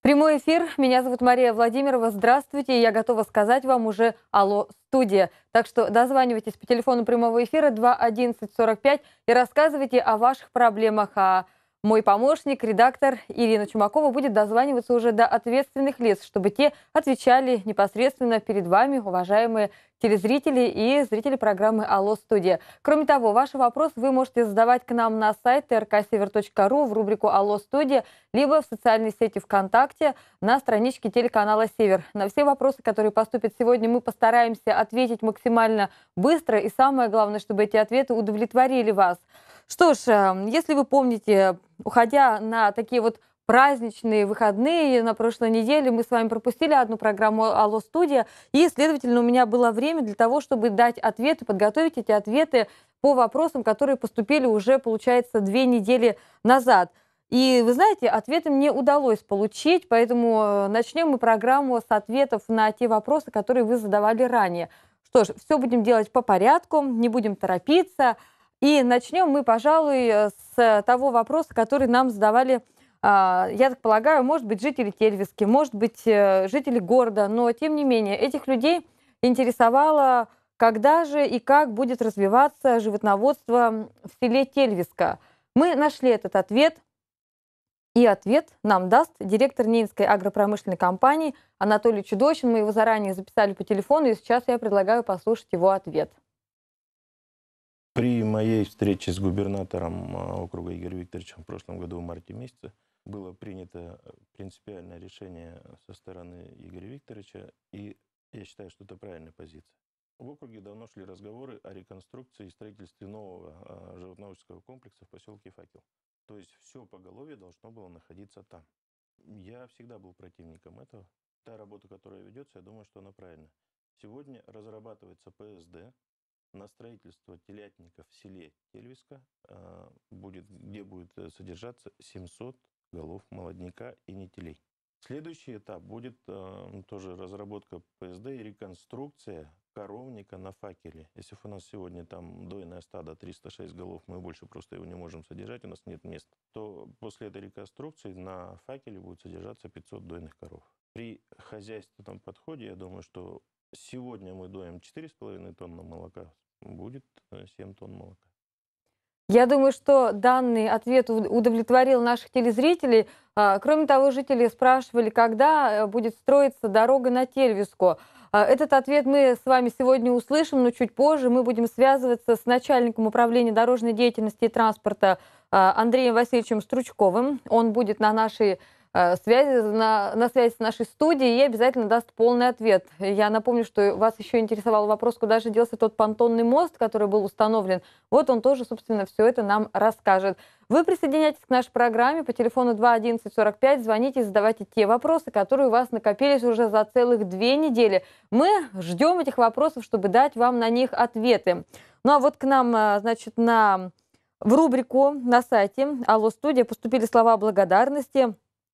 Прямой эфир. Меня зовут Мария Владимирова. Здравствуйте. Я готова сказать вам уже «Алло, студия». Так что дозванивайтесь по телефону прямого эфира 2 11 45 и рассказывайте о ваших проблемах. А мой помощник, редактор Ирина Чумакова будет дозваниваться уже до ответственных лиц, чтобы те отвечали непосредственно перед вами, уважаемые телезрители и зрители программы «Алло, студия». Кроме того, ваши вопросы вы можете задавать к нам на сайт rksever.ru в рубрику «Алло, студия», либо в социальной сети ВКонтакте на страничке телеканала «Север». На все вопросы, которые поступят сегодня, мы постараемся ответить максимально быстро. И самое главное, чтобы эти ответы удовлетворили вас. Что ж, если вы помните, уходя на такие вот праздничные выходные, на прошлой неделе мы с вами пропустили одну программу «Алло, студия», и, следовательно, у меня было время для того, чтобы дать ответы, подготовить эти ответы по вопросам, которые поступили уже, получается, 2 недели назад. И, вы знаете, ответы мне удалось получить, поэтому начнем мы программу с ответов на те вопросы, которые вы задавали ранее. Что ж, все будем делать по порядку, не будем торопиться. И начнем мы, пожалуй, с того вопроса, который нам задавали, я так полагаю, может быть, жители Тельвиски, может быть, жители города, но, тем не менее, этих людей интересовало, когда же и как будет развиваться животноводство в селе Тельвиска. Мы нашли этот ответ, и ответ нам даст директор Ненецкой агропромышленной компании Анатолий Чудочин. Мы его заранее записали по телефону, и сейчас я предлагаю послушать его ответ. При моей встрече с губернатором округа Игорем Викторовичем в прошлом году в марте месяце было принято принципиальное решение со стороны Игоря Викторовича, и я считаю, что это правильная позиция. В округе давно шли разговоры о реконструкции и строительстве нового животноводческого комплекса в поселке Факел. То есть все поголовье должно было находиться там. Я всегда был противником этого. Та работа, которая ведется, я думаю, что она правильная. Сегодня разрабатывается ПСД на строительство телятника в селе Тельвиска, где будет содержаться 700 голов молодняка и нетелей. Следующий этап будет тоже разработка ПСД и реконструкция коровника на Факеле. Если у нас сегодня там дойное стадо 306 голов, мы больше просто его не можем содержать, у нас нет мест, то после этой реконструкции на Факеле будет содержаться 500 дойных коров. При хозяйственном подходе, я думаю, что сегодня мы доим 4,5 тонны молока, будет 7 тонн молока. Я думаю, что данный ответ удовлетворил наших телезрителей. Кроме того, жители спрашивали, когда будет строиться дорога на Тельвиску. Этот ответ мы с вами сегодня услышим, но чуть позже мы будем связываться с начальником управления дорожной деятельности и транспорта Андреем Васильевичем Стручковым. Он будет на нашей связи, на связи с нашей студией и обязательно даст полный ответ. Я напомню, что вас еще интересовал вопрос, куда же делся тот понтонный мост, который был установлен. Вот он тоже, собственно, все это нам расскажет. Вы присоединяйтесь к нашей программе по телефону 2 11 45, звоните и задавайте те вопросы, которые у вас накопились уже за целых 2 недели. Мы ждем этих вопросов, чтобы дать вам на них ответы. Ну а вот к нам, значит, в рубрику на сайте «Алло, студия» поступили слова благодарности.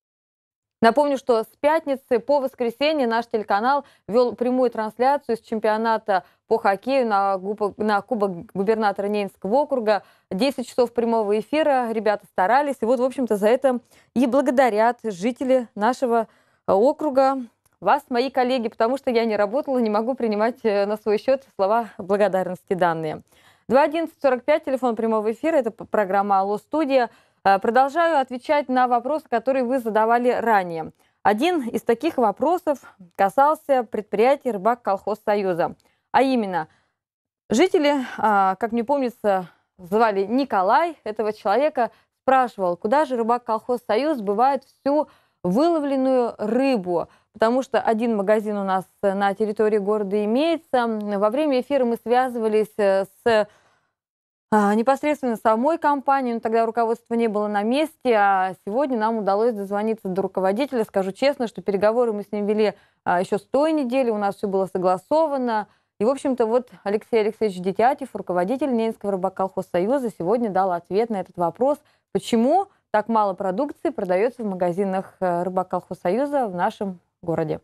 Напомню, что с пятницы по воскресенье наш телеканал вел прямую трансляцию с чемпионата по хоккею на Кубок губернатора Ненецкого округа. 10 часов прямого эфира, ребята старались. И вот, в общем-то, за это и благодарят жители нашего округа, вас, мои коллеги, потому что я не работала, не могу принимать на свой счет слова благодарности данные. 2 11 45, телефон прямого эфира, это программа «Алло, студия». Продолжаю отвечать на вопросы, которые вы задавали ранее. Один из таких вопросов касался предприятия «Рыбак-колхоз-Союза». А именно, жители, как мне помнится, звали Николай, этого человека, спрашивал, куда же «Рыбак-колхоз-Союз» сбывает всю выловленную рыбу. Потому что один магазин у нас на территории города имеется. Во время эфира мы связывались с непосредственно самой компании, но тогда руководства не было на месте, а сегодня нам удалось дозвониться до руководителя. Скажу честно, что переговоры мы с ним вели еще с той недели, у нас все было согласовано. И, в общем-то, вот Алексей Алексеевич Детятев, руководитель Ненецкого рыбаколхозсоюза, сегодня дал ответ на этот вопрос, почему так мало продукции продается в магазинах рыбаколхозсоюза в нашем городе.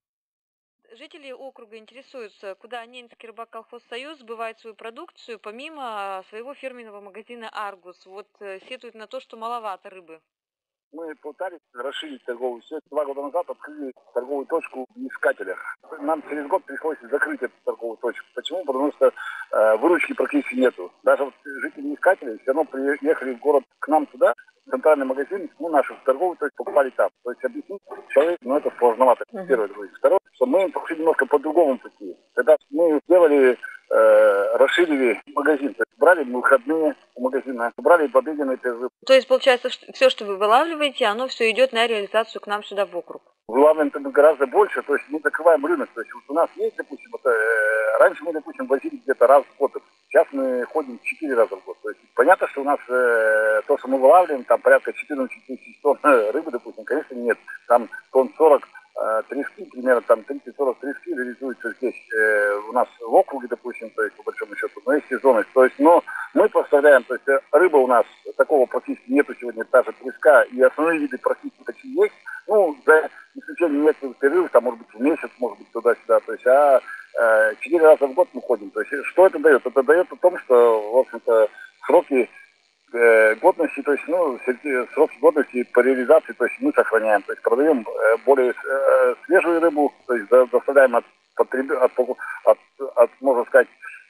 Жители округа интересуются, куда Ненецкий рыбак-колхоз-союз сбывает свою продукцию, помимо своего фирменного магазина «Аргус». Вот сетуют на то, что маловато рыбы. Мы пытались расширить торговую сеть. 2 года назад открыли торговую точку в Искателях. Нам через год пришлось закрыть эту торговую точку. Почему? Потому что выручки практически нету. Даже вот жители Искателей все равно приехали в город к нам сюда, в центральный магазин, мы нашу торговую точку покупали там. То есть объяснить человеку, ну это сложновато. Первое. Второе, что мы пошли немножко по другому пути. Когда мы сделали, расширили магазин, то есть брали выходные у магазина, брали в обеденный перерыв. То есть, получается, все, что вы вылавливаете, оно все идет на реализацию к нам сюда в округ? Вылавливаем гораздо больше, то есть мы закрываем рынок. То есть вот у нас есть, допустим, раньше мы, допустим, возили где-то раз в год, сейчас мы ходим 4 раза в год. То есть понятно, что у нас то, что мы вылавливаем, там порядка 14 тысяч тонн рыбы, допустим, конечно, нет. Там тонн 40 трески, примерно там 30-40 трески реализуются здесь у нас в округе, допустим, то есть по большому счету, но есть сезонность. То есть, но мы поставляем, то есть рыба у нас такого практически нету сегодня, та же треска, и основные виды практически такие есть. Ну, за исключением некоторых перерывов, там, может быть, в месяц, может быть, туда-сюда, то есть, 4 раза в год мы ходим. То есть, что это дает? Это дает о том, что, в общем-то, сроки годности, то есть, ну, сроки годности по реализации, то есть мы сохраняем, то есть продаем более свежую рыбу, то есть доставляем можно сказать,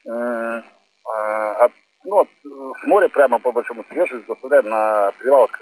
с моря прямо по большому свежую, доставляем на прилавок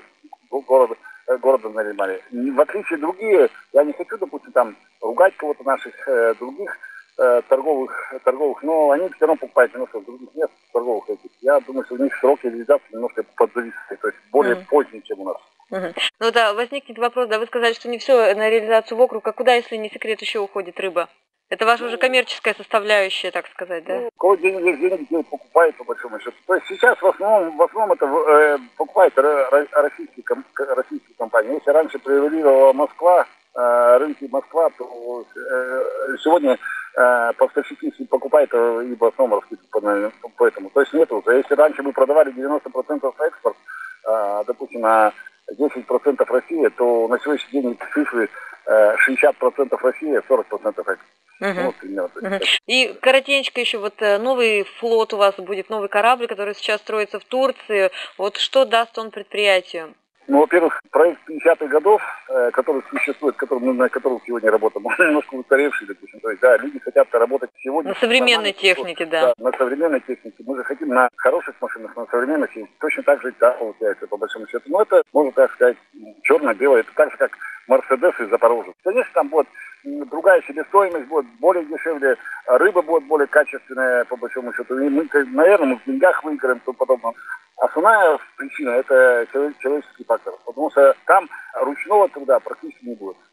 города Наримане. В отличие другие, я не хочу, допустим, там ругать кого-то наших других торговых, но они все равно покупают немножко в других мест торговых этих. Я думаю, что у них сроки реализации немножко подзависты, то есть более поздние, чем у нас. Ну да, возникнет вопрос, да, вы сказали, что не все на реализацию в округ, а куда, если не секрет, еще уходит рыба? Это ваша уже коммерческая составляющая, так сказать, да? Ну, у кого деньги есть, деньги покупают, по большому счету. То есть сейчас в основном это покупают российские компании. Если раньше превалировала Москва, рынки Москва, то сегодня поставщики покупают и в основном поэтому. То есть нету. Если раньше мы продавали 90% экспорт, допустим, на 10% Россия, то на сегодняшний день цифры 60% Россия, 40% экспорт. Вот, примерно. И коротенько еще, вот новый флот у вас будет, новый корабль, который сейчас строится в Турции. Вот что даст он предприятию? Ну, во-первых, проект 50-х годов, который существует, на котором сегодня работаем, он немножко устаревший, допустим. То есть, да, люди хотят работать сегодня. На современной технике, да. Да, на современной технике. Мы же хотим на хороших машинах, на современных. И точно так же, да, получается, по большому счету. Но это, можно так сказать, черно-белое. Это так же, как Мерседес и Запорожец. Конечно, там будет другая себестоимость, будет более дешевле, рыба будет более качественная, по большому счету. И мы, наверное, мы в деньгах выиграем и тому подобное. Основная причина – это человеческий фактор, потому что там ручного труда практически не будет.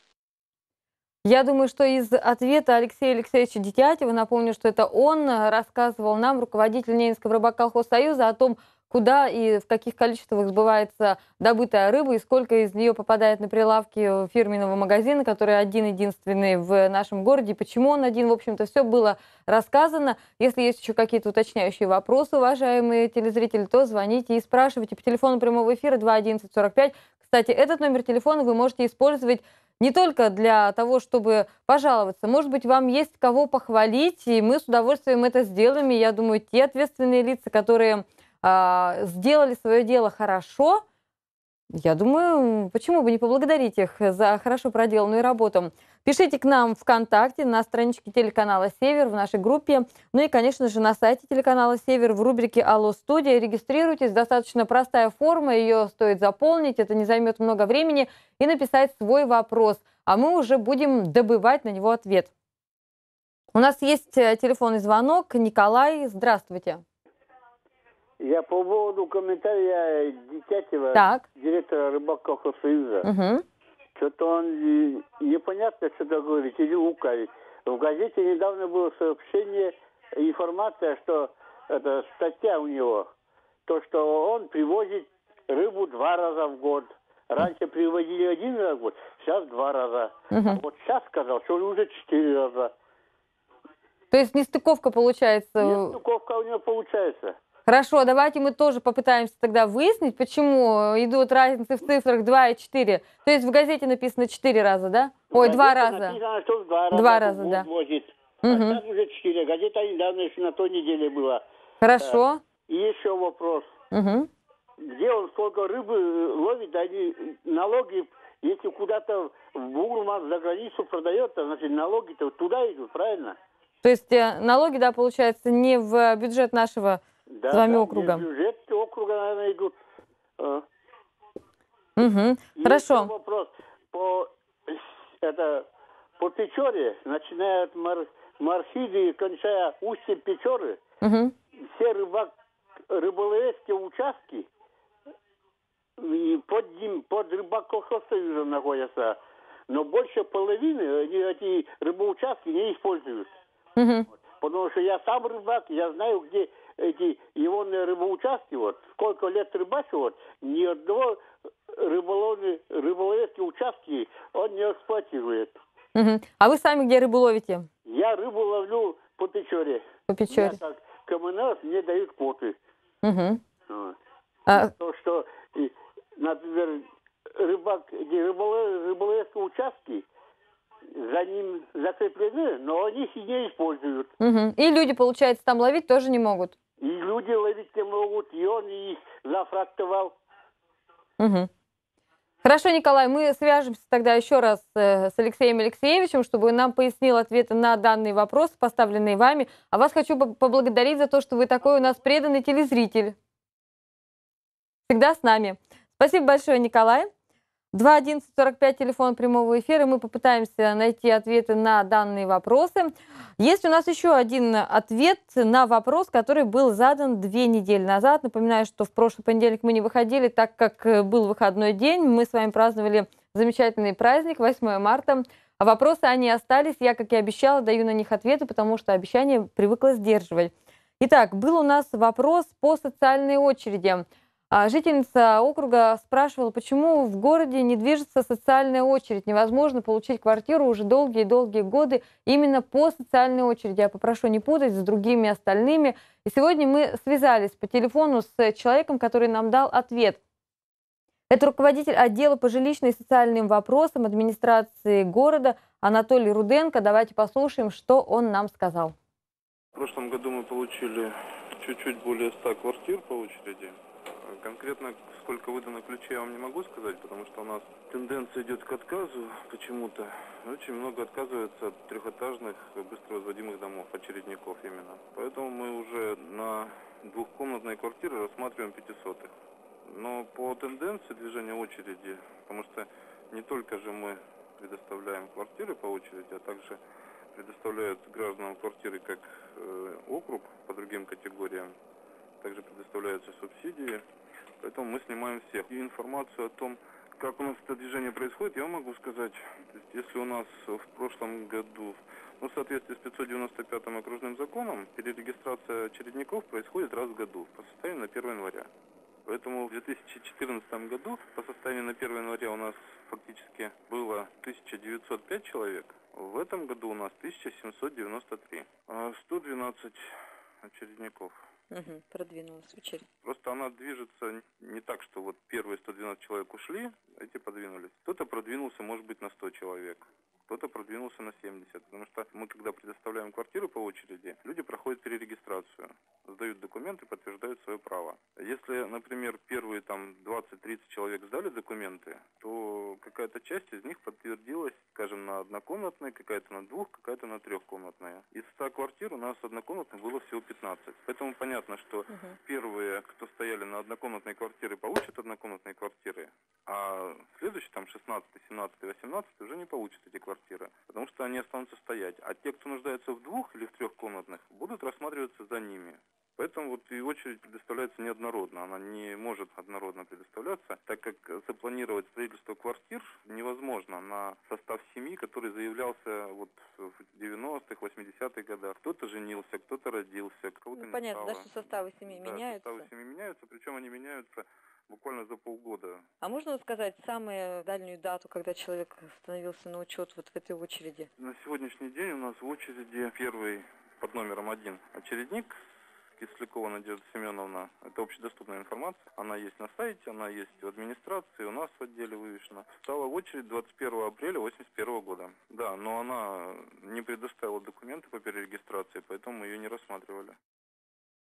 Я думаю, что из ответа Алексея Алексеевича Дитятева, напомню, что это он рассказывал нам, руководитель Ненецкого рыбаколхозсоюза, о том, куда и в каких количествах сбывается добытая рыба и сколько из нее попадает на прилавки фирменного магазина, который один-единственный в нашем городе. Почему он один, в общем-то, все было рассказано. Если есть еще какие-то уточняющие вопросы, уважаемые телезрители, то звоните и спрашивайте по телефону прямого эфира 211-45. Кстати, этот номер телефона вы можете использовать не только для того, чтобы пожаловаться. Может быть, вам есть кого похвалить, и мы с удовольствием это сделаем. И я думаю, те ответственные лица, которые сделали свое дело хорошо, я думаю, почему бы не поблагодарить их за хорошо проделанную работу. Пишите к нам ВКонтакте, на страничке телеканала «Север», в нашей группе. Ну и, конечно же, на сайте телеканала «Север» в рубрике «Алло, студия». Регистрируйтесь, достаточно простая форма, ее стоит заполнить, это не займет много времени, и написать свой вопрос. А мы уже будем добывать на него ответ. У нас есть телефонный звонок. Николай, здравствуйте. Я по поводу комментария Дитятева, Так. директора рыбаколхозсоюза. Угу. Что-то он непонятно что-то говорит или лукавит. В газете недавно было сообщение, информация, что это статья у него, то, что он привозит рыбу 2 раза в год. Раньше привозили 1 раз в год, сейчас 2 раза. Угу. А вот сейчас сказал, что уже 4 раза. То есть нестыковка получается? Нестыковка у него получается. Хорошо, давайте мы тоже попытаемся тогда выяснить, почему идут разницы в цифрах 2 и 4. То есть в газете написано 4 раза, да? Ой, 2 раза. Написано, что 2 2 раза, да. Возит. Угу. А сейчас уже 4. Газета недавно еще на той неделе была. Хорошо. И еще вопрос. Угу. где он сколько рыбы ловит, они налоги, если куда-то в Бурман за границу продается, значит налоги-то туда идут, правильно? То есть налоги, да, получается, не в бюджет нашего с вами округа. Да, бюджет округа, наверное, идут. Угу. И Хорошо. еще вопрос. По Печоре, начиная от Марфиды и кончая устьем Печоры, Угу. все рыболовецкие участки и под рыбакоохотсоюзом находятся. Но больше половины эти рыбоучастки не используют. Угу. Потому что я сам рыбак, я знаю, где эти егоные рыбоучастки, вот, сколько лет рыбачу, вот, ни одного рыболовецкие участки он не эксплуатирует. Угу. А вы сами где рыбу ловите? Я рыбу ловлю по Печоре. По Печоре. Я как КМНС, мне дают квоты. Угу. Вот. А, То, что, например, рыболовецкие участки за ним закреплены, но они их и не используют. угу. И люди, получается, там ловить тоже не могут? И люди ловить не могут, и он их зафрактовал. Угу. Хорошо, Николай, мы свяжемся тогда еще раз с Алексеем Алексеевичем, чтобы он нам пояснил ответы на данные вопросы, поставленные вами. А вас хочу поблагодарить за то, что вы такой у нас преданный телезритель. Всегда с нами. Спасибо большое, Николай. 2.11.45, телефон прямого эфира. Мы попытаемся найти ответы на данные вопросы. Есть у нас еще один ответ на вопрос, который был задан 2 недели назад. Напоминаю, что в прошлый понедельник мы не выходили, так как был выходной день. Мы с вами праздновали замечательный праздник, 8 марта. А вопросы, они остались. Я, как и обещала, даю на них ответы, потому что обещание привыкла сдерживать. Итак, был у нас вопрос по социальной очереди. Жительница округа спрашивала, почему в городе не движется социальная очередь. Невозможно получить квартиру уже долгие-долгие годы именно по социальной очереди. Я попрошу не путать с другими остальными. И сегодня мы связались по телефону с человеком, который нам дал ответ. Это руководитель отдела по жилищным и социальным вопросам администрации города Анатолий Руденко. Давайте послушаем, что он нам сказал. В прошлом году мы получили чуть-чуть более 100 квартир по очереди. Конкретно сколько выдано ключей, я вам не могу сказать, потому что у нас тенденция идет к отказу почему-то. Очень много отказывается от трехэтажных быстро возводимых домов, очередников именно. Поэтому мы уже на двухкомнатные квартиры рассматриваем 500-х. Но по тенденции движения очереди, потому что не только же мы предоставляем квартиры по очереди, а также предоставляют гражданам квартиры как округ по другим категориям, также предоставляются субсидии. Поэтому мы снимаем всех. И информацию о том, как у нас это движение происходит, я могу сказать. То есть, если у нас в прошлом году, в соответствии с 595 окружным законом, перерегистрация очередников происходит раз в году по состоянию на 1 января. Поэтому в 2014 году по состоянию на 1 января у нас фактически было 1905 человек. В этом году у нас 1793. 112 очередников. Продвинулась очередь. Просто она движется не так, что вот первые 112 человек ушли, эти подвинулись. Кто-то продвинулся, может быть, на 100 человек. Кто-то продвинулся на 70. Потому что мы, когда предоставляем квартиру по очереди, люди проходят перерегистрацию, сдают документы, подтверждают свое право. Если, например, первые там 20-30 человек сдали документы, то какая-то часть из них подтвердилась, скажем, на однокомнатной, какая-то на двух, какая-то на трехкомнатная. Из 100 квартир у нас однокомнатных было всего 15. Поэтому понятно, что первые, кто стояли на однокомнатной квартире, получат однокомнатные квартиры, а следующие, там, 16, 17, 18 уже не получат эти квартиры, потому что они останутся стоять. А те, кто нуждается в двух или в трехкомнатных, будут рассматриваться за ними. Поэтому вот и очередь предоставляется неоднородно. Она не может однородно предоставляться, так как запланировать строительство квартир невозможно на состав семьи, который заявлялся вот в 90-х, 80-х годах. Кто-то женился, кто-то родился, кого-то не Понятно, стало. да, что составы семьи меняются. Составы семьи меняются, причем они меняются буквально за полгода. А можно сказать самую дальнюю дату, когда человек становился на учет вот в этой очереди? На сегодняшний день у нас в очереди первый под номером 1 очередник Кислякова Надежда Семеновна. Это общедоступная информация. Она есть на сайте, она есть в администрации, у нас в отделе вывешена. Стала в очередь 21 апреля 1981 года. Да, но она не предоставила документы по перерегистрации, поэтому мы ее не рассматривали.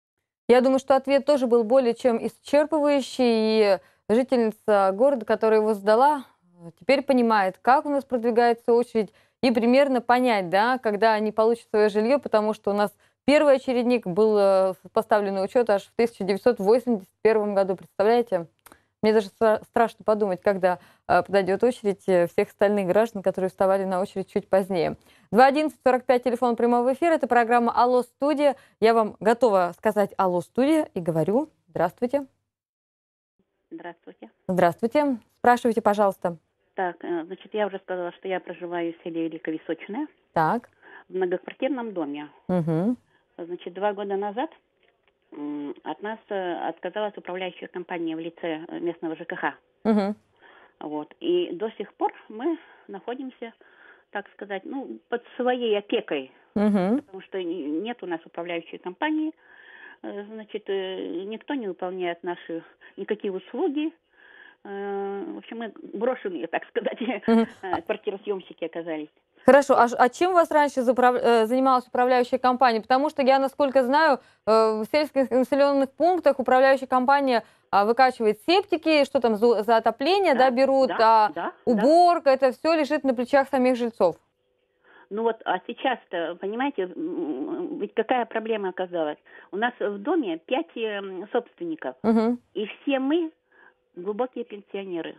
Я думаю, что ответ тоже был более чем исчерпывающий, и жительница города, которая его задала, теперь понимает, как у нас продвигается очередь, и примерно понять, да, когда они получат свое жилье, потому что у нас первый очередник был поставлен на учет аж в 1981 году, представляете? Мне даже страшно подумать, когда подойдет очередь всех остальных граждан, которые вставали на очередь чуть позднее. 211-45, телефон прямого эфира. Это программа «Алло, студия». Я вам готова сказать «Алло, студия» и говорю «Здравствуйте». Здравствуйте. Здравствуйте. Спрашивайте, пожалуйста. Так, значит, я уже сказала, что я проживаю в селе Великовисочное Так. в многоквартирном доме. Угу. Значит, 2 года назад от нас отказалась управляющая компания в лице местного ЖКХ. Угу. Вот. И до сих пор мы находимся, так сказать, ну, под своей опекой, Угу. потому что нет у нас управляющей компании, значит, никто не выполняет наши никакие услуги. В общем, мы брошенные, так сказать, квартиросъемщики оказались. Хорошо. А чем у вас раньше занималась управляющая компания? Потому что я, насколько знаю, в сельских населенных пунктах управляющая компания выкачивает септики, что там за отопление, да, берут, уборка, это все лежит на плечах самих жильцов. Ну вот, а сейчас-то, понимаете, ведь какая проблема оказалась? У нас в доме 5 собственников, и все мы глубокие пенсионеры.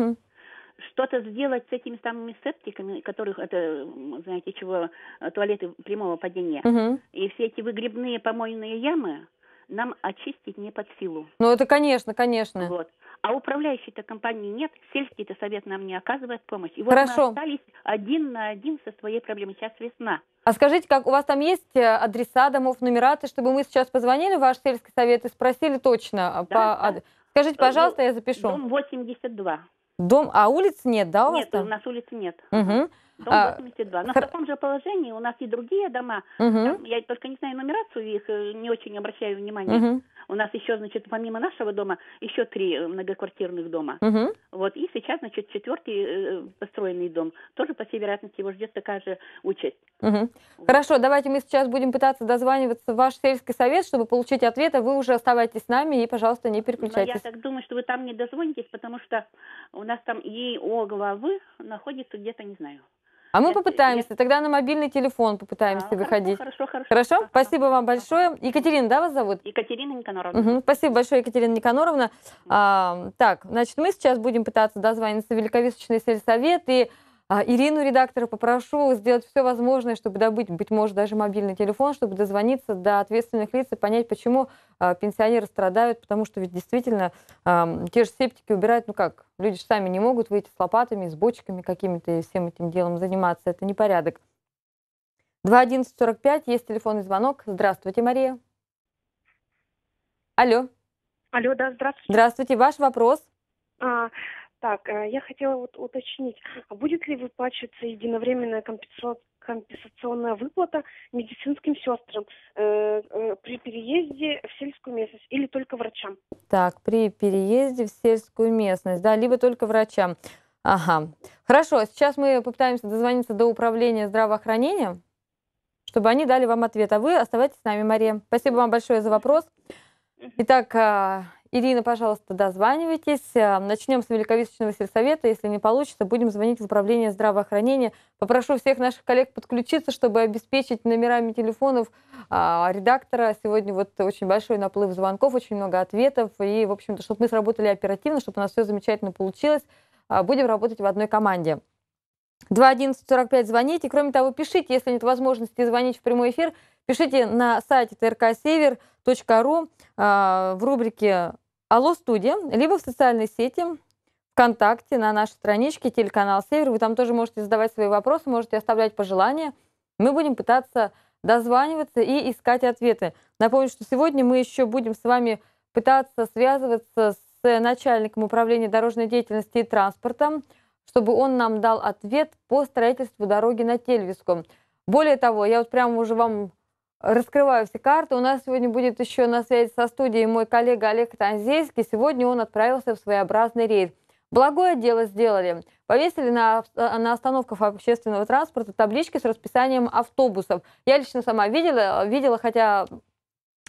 Что-то сделать с этими самыми септиками, которых, это, знаете, чего, туалеты прямого падения, и все эти выгребные помойные ямы нам очистить не под силу. Ну, это, конечно, конечно. Вот. А управляющей-то компании нет, сельский-то совет нам не оказывает помощь. И вот Хорошо. мы остались один на один со своей проблемой. Сейчас весна. А скажите, как у вас там есть адреса домов, нумераты, чтобы мы сейчас позвонили в ваш сельский совет и спросили точно? Да. Скажите, пожалуйста, я запишу. Дом 82. Дом, а улиц нет, да, у вас Нет, там? у нас улицы нет. Угу. Дом 82. Но в таком же положении у нас и другие дома. Там, я только не знаю нумерацию их, не очень обращаю внимания. У нас еще, значит, помимо нашего дома, еще 3 многоквартирных дома. Вот, и сейчас, значит, 4-й построенный дом. Тоже, по всей вероятности, его ждет такая же участь. Вот. Хорошо, давайте мы сейчас будем пытаться дозваниваться в ваш сельский совет, чтобы получить ответ, а вы уже оставайтесь с нами и, пожалуйста, не переключайтесь. Но я так думаю, что вы там не дозвонитесь, потому что у нас там ЕО главы находится где-то, не знаю. А мы попытаемся, тогда на мобильный телефон попытаемся выходить. Хорошо. Хорошо? Спасибо вам большое. Екатерина, да, вас зовут? Екатерина Никаноровна. Спасибо большое, Екатерина Никаноровна. Так, значит, мы сейчас будем пытаться дозвониться в Великовисочный сельсовет, и Ирину, редактора, попрошу сделать все возможное, чтобы добыть, быть может, даже мобильный телефон, чтобы дозвониться до ответственных лиц и понять, почему пенсионеры страдают, потому что ведь действительно те же септики убирают, ну как, люди же сами не могут выйти с лопатами, с бочками какими-то и всем этим делом заниматься, это непорядок. 211-45, есть телефонный звонок. Здравствуйте, Мария. Алло. Алло, да, здравствуйте. Здравствуйте, ваш вопрос. Так, я хотела уточнить, а будет ли выплачиваться единовременная компенсационная выплата медицинским сестрам при переезде в сельскую местность или только врачам? Так, при переезде в сельскую местность, да, либо только врачам. Ага. Хорошо, сейчас мы попытаемся дозвониться до управления здравоохранения, чтобы они дали вам ответ. А вы оставайтесь с нами, Мария. Спасибо вам большое за вопрос. Итак, Ирина, пожалуйста, дозванивайтесь. Начнем с Великовисочного сельсовета. Если не получится, будем звонить в управление здравоохранения. Попрошу всех наших коллег подключиться, чтобы обеспечить номерами телефонов редактора. Сегодня вот очень большой наплыв звонков, очень много ответов. И, в общем-то, чтобы мы сработали оперативно, чтобы у нас все замечательно получилось. Будем работать в одной команде. 211-45 звоните. Кроме того, пишите, если нет возможности звонить в прямой эфир, пишите на сайте trksevер.ru в рубрике «Алло, студия», либо в социальной сети ВКонтакте на нашей страничке телеканал «Север». Вы там тоже можете задавать свои вопросы, можете оставлять пожелания. Мы будем пытаться дозваниваться и искать ответы. Напомню, что сегодня мы еще будем с вами пытаться связываться с начальником управления дорожной деятельности и транспорта, чтобы он нам дал ответ по строительству дороги на Тельвиску. Более того, я вот прямо уже вам раскрываю все карты. У нас сегодня будет еще на связи со студией мой коллега Олег Танзейский. Сегодня он отправился в своеобразный рейд. Благое дело сделали. Повесили на остановках общественного транспорта таблички с расписанием автобусов. Я лично сама видела, хотя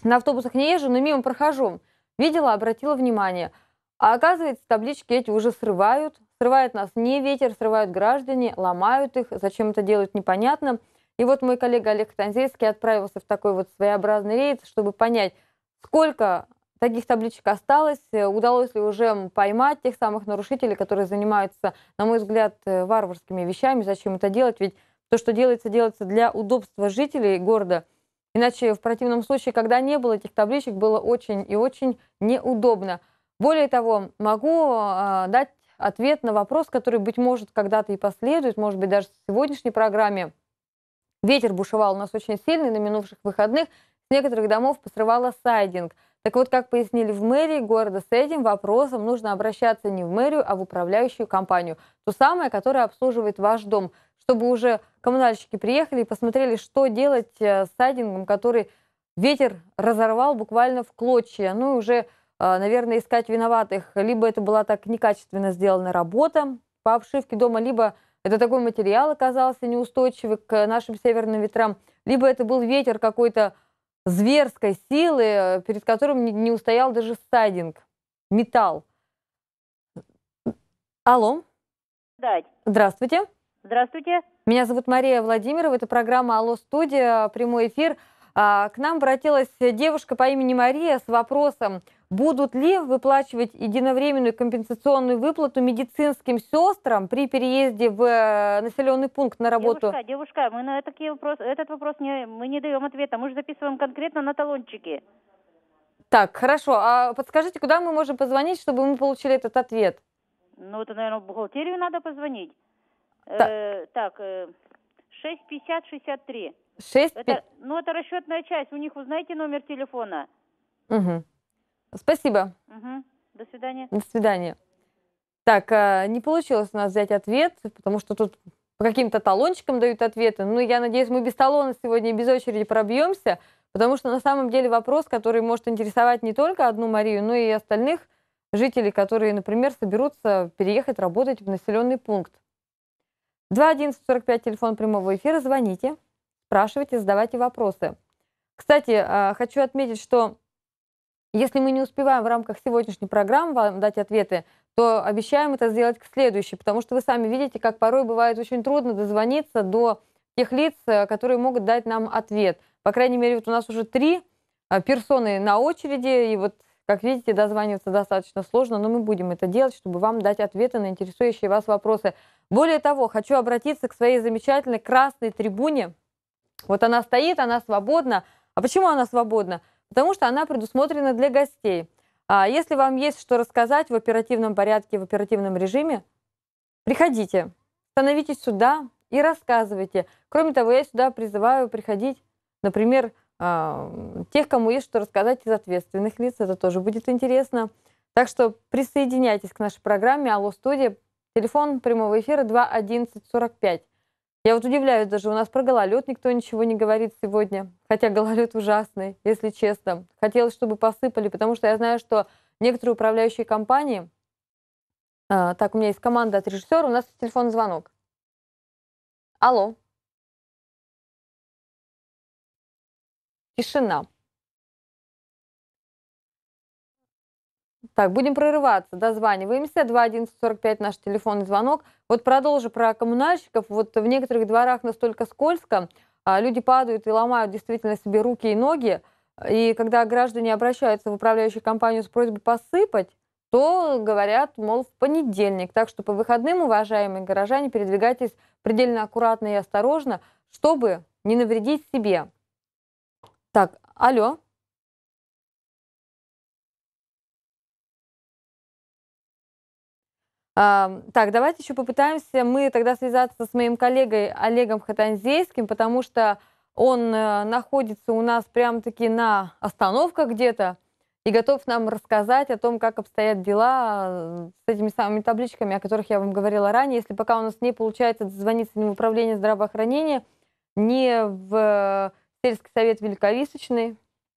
на автобусах не езжу, но мимо прохожу. Видела, обратила внимание. А оказывается, таблички эти уже срывают. Срывает нас не ветер, срывают граждане, ломают их. Зачем это делают, непонятно. И вот мой коллега Олег Танзейский отправился в такой вот своеобразный рейд, чтобы понять, сколько таких табличек осталось, удалось ли уже поймать тех самых нарушителей, которые занимаются, на мой взгляд, варварскими вещами. Зачем это делать? Ведь то, что делается, делается для удобства жителей города. Иначе в противном случае, когда не было этих табличек, было очень и очень неудобно. Более того, могу дать ответ на вопрос, который, быть может, когда-то и последует, может быть, даже в сегодняшней программе. Ветер бушевал у нас очень сильный на минувших выходных. С некоторых домов посрывало сайдинг. Так вот, как пояснили в мэрии города, с этим вопросом нужно обращаться не в мэрию, а в управляющую компанию. Ту самую, которая обслуживает ваш дом. Чтобы уже коммунальщики приехали и посмотрели, что делать с сайдингом, который ветер разорвал буквально в клочья. Ну и уже, наверное, искать виноватых. Либо это была так некачественно сделана работа по обшивке дома, либо это такой материал оказался неустойчивый к нашим северным ветрам, либо это был ветер какой-то зверской силы, перед которым не устоял даже сайдинг, металл. Алло. Здравствуйте. Здравствуйте. Меня зовут Мария Владимирова, это программа «Алло, студия», прямой эфир. К нам обратилась девушка по имени Мария с вопросом, будут ли выплачивать единовременную компенсационную выплату медицинским сестрам при переезде в населенный пункт на работу? Девушка, мы на этот вопрос мы не даем ответа, мы же записываем конкретно на талончики. Так, хорошо. А подскажите, куда мы можем позвонить, чтобы мы получили этот ответ? Ну, это, наверное, в бухгалтерию надо позвонить. Так, 650-63. Это расчетная часть. У них, вы знаете, номер телефона. Угу. Спасибо. Угу. До свидания. До свидания. Так, не получилось у нас взять ответ, потому что тут по каким-то талончикам дают ответы. Ну, я надеюсь, мы без талона сегодня и без очереди пробьемся, потому что на самом деле вопрос, который может интересовать не только одну Марию, но и остальных жителей, которые, например, соберутся переехать работать в населенный пункт. 211-45, телефон прямого эфира, звоните, спрашивайте, задавайте вопросы. Кстати, хочу отметить, что если мы не успеваем в рамках сегодняшней программы вам дать ответы, то обещаем это сделать к следующей, потому что вы сами видите, как порой бывает очень трудно дозвониться до тех лиц, которые могут дать нам ответ. По крайней мере, вот у нас уже 3 персоны на очереди, и вот, как видите, дозваниваться достаточно сложно, но мы будем это делать, чтобы вам дать ответы на интересующие вас вопросы. Более того, хочу обратиться к своей замечательной красной трибуне. Вот она стоит, она свободна. А почему она свободна? Потому что она предусмотрена для гостей. Если вам есть что рассказать в оперативном порядке, в оперативном режиме, приходите, становитесь сюда и рассказывайте. Кроме того, я сюда призываю приходить, например, тех, кому есть что рассказать из ответственных лиц. Это тоже будет интересно. Так что присоединяйтесь к нашей программе «Алло, студия». Телефон прямого эфира 211-45. Я вот удивляюсь, даже у нас про гололед никто ничего не говорит сегодня. Хотя гололед ужасный, если честно. Хотелось, чтобы посыпали, потому что я знаю, что некоторые управляющие компании... Так, у меня есть команда от режиссера, у нас есть телефонный звонок. Алло. Тишина. Так, будем прорываться, дозваниваемся. 211-45 наш телефонный звонок. Вот продолжу про коммунальщиков. Вот в некоторых дворах настолько скользко, люди падают и ломают действительно себе руки и ноги. И когда граждане обращаются в управляющую компанию с просьбой посыпать, то говорят, мол, в понедельник. Так что по выходным, уважаемые горожане, передвигайтесь предельно аккуратно и осторожно, чтобы не навредить себе. Так, алло. Так, давайте еще попытаемся мы тогда связаться с моим коллегой Олегом Хатанзейским, потому что он находится у нас прям-таки на остановках где-то и готов нам рассказать о том, как обстоят дела с этими самыми табличками, о которых я вам говорила ранее. Если пока у нас не получается дозвониться ни в управление здравоохранения, ни в сельский совет Великовисочный.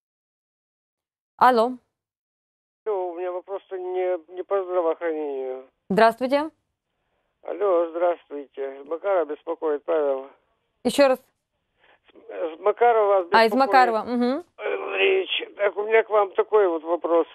Алло. У меня вопрос-то не по здравоохранению. Здравствуйте. Алло, здравствуйте. С Макарова беспокоит Павел. Еще раз. С Макарова вас беспокоит. Из Макарова. Угу. Ильич, так у меня к вам такой вот вопрос.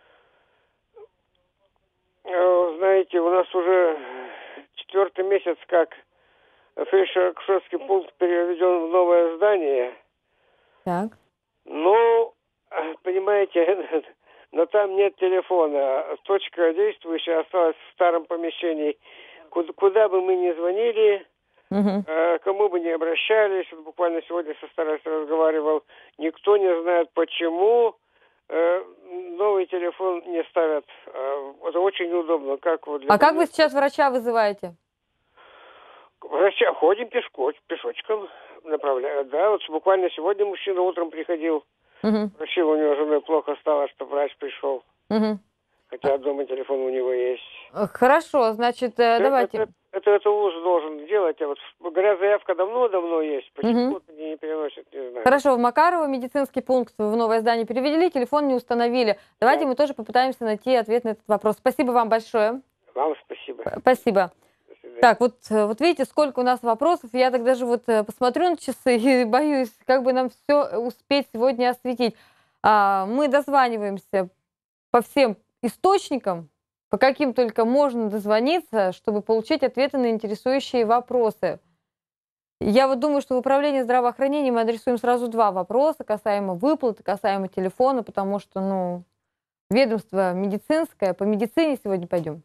Знаете, у нас уже 4-й месяц, как фельдшерско-акушерский пункт переведен в новое здание. Так. Ну, понимаете, но там нет телефона. Точка действующая осталась в старом помещении. Куда бы мы ни звонили, кому бы ни обращались, вот буквально сегодня со старостой разговаривал, никто не знает почему новый телефон не ставят. Это очень неудобно. Как вот А как вы сейчас врача вызываете? Врача ходим пешочком, направляют. Да, вот буквально сегодня мужчина утром приходил. Спросил, у него женой плохо стало, что врач пришел. Хотя дома телефон у него есть. Хорошо, значит, давайте. Это ВУЗ должен делать. А вот, говорят, заявка давно-давно есть. Почему не переносят, не знаю. Хорошо, в Макарово медицинский пункт в новое здание перевели, телефон не установили. Давайте мы тоже попытаемся найти ответ на этот вопрос. Спасибо вам большое. Вам спасибо. Спасибо. Так, вот видите, сколько у нас вопросов. Я так даже вот посмотрю на часы и боюсь, как бы нам все успеть сегодня осветить. Мы дозваниваемся по всем источникам, по каким только можно дозвониться, чтобы получить ответы на интересующие вопросы. Я вот думаю, что в управлении здравоохранения мы адресуем сразу 2 вопроса касаемо выплаты, касаемо телефона, потому что, ведомство медицинское, по медицине сегодня пойдем.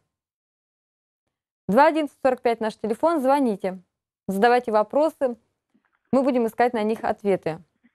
211-45 наш телефон, звоните, задавайте вопросы, мы будем искать на них ответы.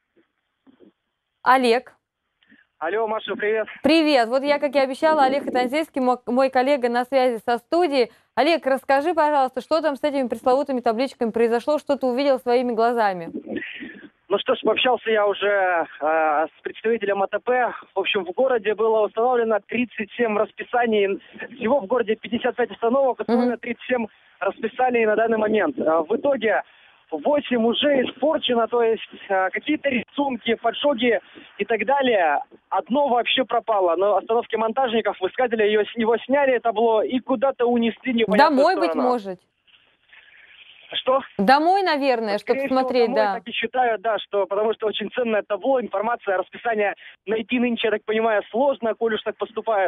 Олег. Алло, Маша, привет. Привет. Вот я, как и обещала, Олег Хатанзейский, мой коллега на связи со студией. Олег, расскажи, пожалуйста, что там с этими пресловутыми табличками произошло, что ты увидел своими глазами? Ну что ж, пообщался я уже с представителем АТП. В общем, в городе было установлено 37 расписаний. Всего в городе 55 остановок, установлено 37 расписаний на данный момент. В итоге 8 уже испорчено, то есть какие-то рисунки, поджоги и так далее. Одно вообще пропало. На остановке монтажников в искателе его сняли, табло, и куда-то унесли непонятно Домой, сторону. быть может. Что? Домой, наверное, чтобы посмотреть, домой, да. Так и считаю, да, что потому что очень ценное табло, информация, расписание найти нынче, я так понимаю, сложно, коль уж так поступает.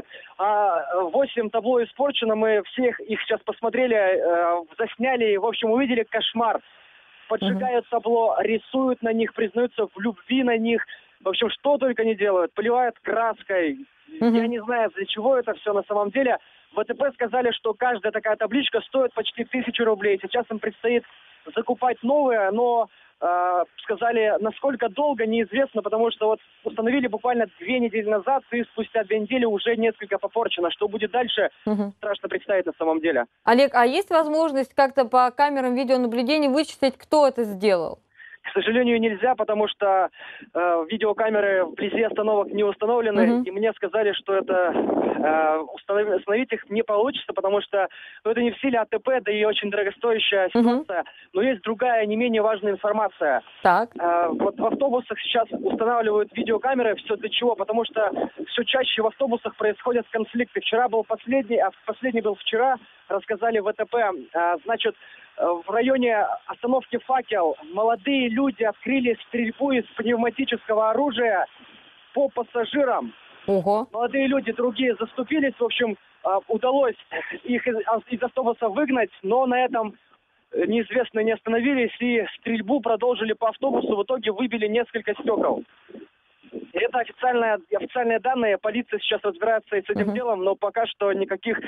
8 табло испорчено, мы всех их сейчас посмотрели, засняли, в общем, увидели кошмар. Поджигают табло, рисуют на них, признаются в любви на них. В общем, что только не делают. Поливают краской. Я не знаю, для чего это все на самом деле. В АТП сказали, что каждая такая табличка стоит почти 1000 рублей. Сейчас им предстоит закупать новые, но сказали, насколько долго, неизвестно, потому что вот установили буквально 2 недели назад, и спустя 2 недели уже несколько попорчено. Что будет дальше, страшно представить на самом деле. Олег, а есть возможность как-то по камерам видеонаблюдения вычислить, кто это сделал? К сожалению, нельзя, потому что видеокамеры вблизи остановок не установлены, и мне сказали, что это установить их не получится, потому что это не в силе АТП, да и очень дорогостоящая ситуация. Но есть другая, не менее важная информация. Так. Вот в автобусах сейчас устанавливают видеокамеры. Все для чего? Потому что все чаще в автобусах происходят конфликты. Вчера был последний, а последний был вчера, рассказали в АТП. Значит, в районе остановки «Факел» молодые люди открыли стрельбу из пневматического оружия по пассажирам. Ого. Молодые люди, другие заступились. В общем, удалось их из автобуса выгнать, но на этом неизвестно не остановились и стрельбу продолжили по автобусу. В итоге выбили несколько стекол. Это официальные данные. Полиция сейчас разбирается с этим делом, но пока что никаких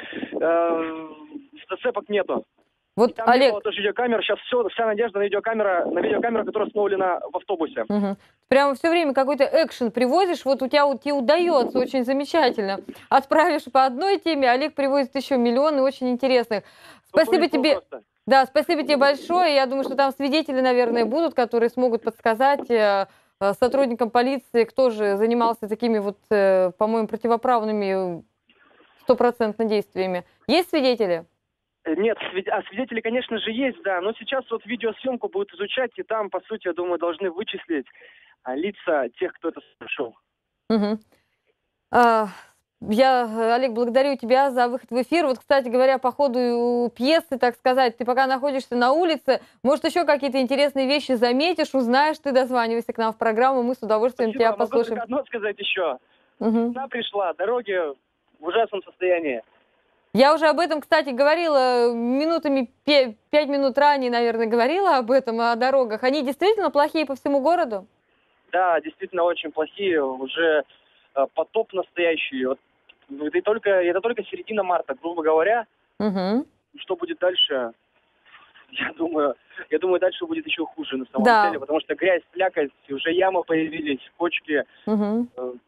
зацепок нету. Вот, там Олег... не было тоже видеокамер. Сейчас вся надежда на видеокамеру, которая установлена в автобусе. Прямо все время какой-то экшен привозишь, вот тебе удается, очень замечательно. Отправишь по одной теме, Олег привозит еще миллионы очень интересных. Спасибо тебе. Просто. Да, спасибо тебе большое. Я думаю, что там свидетели, наверное, будут, которые смогут подсказать сотрудникам полиции, кто же занимался такими вот, по-моему, противоправными 100% действиями. Есть свидетели? Нет, свидетели, конечно же, есть, да, но сейчас вот видеосъемку будут изучать, и там, по сути, я думаю, должны вычислить лица тех, кто это совершил. Я, Олег, благодарю тебя за выход в эфир. Вот, кстати говоря, по ходу пьесы, так сказать, ты пока находишься на улице, может, еще какие-то интересные вещи заметишь, узнаешь, ты дозванивайся к нам в программу, мы с удовольствием Спасибо. тебя Могу послушаем. только одно сказать еще. Угу. Весна пришла, дороги в ужасном состоянии. Я уже об этом, кстати, говорила минутами, 5 минут ранее, наверное, говорила об этом, о дорогах. Они действительно плохие по всему городу? Да, действительно очень плохие, уже потоп настоящий. Вот, это только середина марта, грубо говоря. Угу. Что будет дальше? Я думаю, дальше будет еще хуже на самом деле, потому что грязь, слякоть, уже ямы появились, кочки. Угу.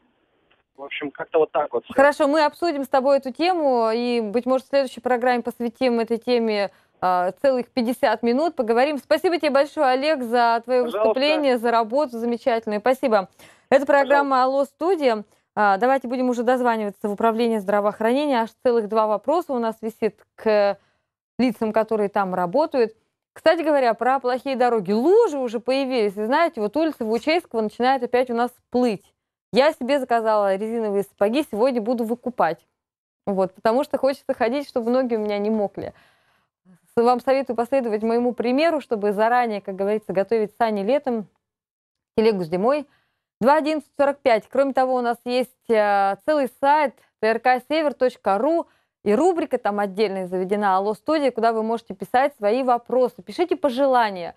В общем, как-то вот так вот. Хорошо, мы обсудим с тобой эту тему, и, быть может, в следующей программе посвятим этой теме целых 50 минут, поговорим. Спасибо тебе большое, Олег, за твое выступление, за работу замечательную. Спасибо. Это программа «Алло, студия». Давайте будем уже дозваниваться в управление здравоохранения. Аж целых 2 вопроса у нас висит к лицам, которые там работают. Кстати говоря, про плохие дороги. Лужи уже появились. И знаете, вот улица Вучейского начинает опять у нас плыть. Я себе заказала резиновые сапоги, сегодня буду выкупать. Вот, потому что хочется ходить, чтобы ноги у меня не мокли. Вам советую последовать моему примеру, чтобы заранее, как говорится, готовить сани летом, телегу зимой. 2.11.45. Кроме того, у нас есть целый сайт trksevер.ru, и рубрика там отдельно заведена «Алло, студия», куда вы можете писать свои вопросы. Пишите пожелания.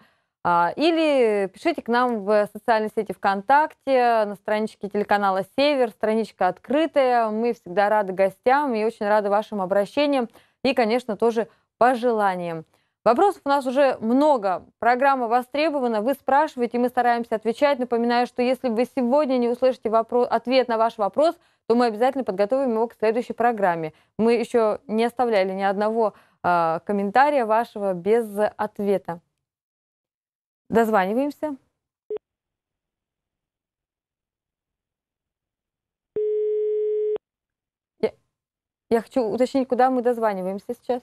Или пишите к нам в социальной сети ВКонтакте, на страничке телеканала «Север». Страничка открытая. Мы всегда рады гостям и очень рады вашим обращениям. И, конечно, тоже пожеланиям. Вопросов у нас уже много. Программа востребована. Вы спрашиваете, мы стараемся отвечать. Напоминаю, что если вы сегодня не услышите ответ на ваш вопрос, то мы обязательно подготовим его к следующей программе. Мы еще не оставляли ни одного комментария вашего без ответа. Дозваниваемся. Я хочу уточнить, куда мы дозваниваемся сейчас.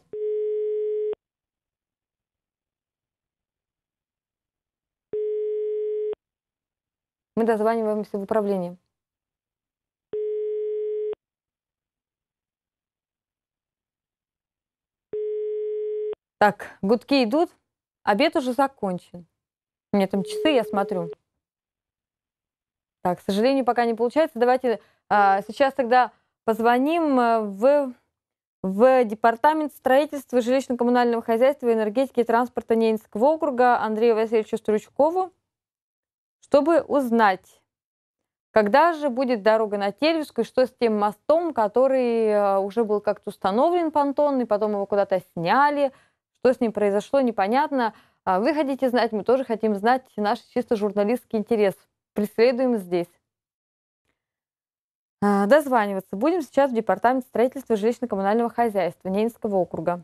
Мы дозваниваемся в управление. Так, гудки идут. Обед уже закончен. У меня там часы, я смотрю. Так, к сожалению, пока не получается. Давайте сейчас тогда позвоним в Департамент строительства, жилищно-коммунального хозяйства, энергетики и транспорта Ненецкого округа Андрею Васильевичу Стручкову, чтобы узнать, когда же будет дорога на Тельвискую, что с тем мостом, который уже был как-то установлен понтонный, потом его куда-то сняли, что с ним произошло, непонятно. Вы хотите знать, мы тоже хотим знать, наш чисто журналистский интерес. Преследуем здесь. Дозваниваться будем сейчас в Департамент строительства жилищно-коммунального хозяйства Ненецкого округа.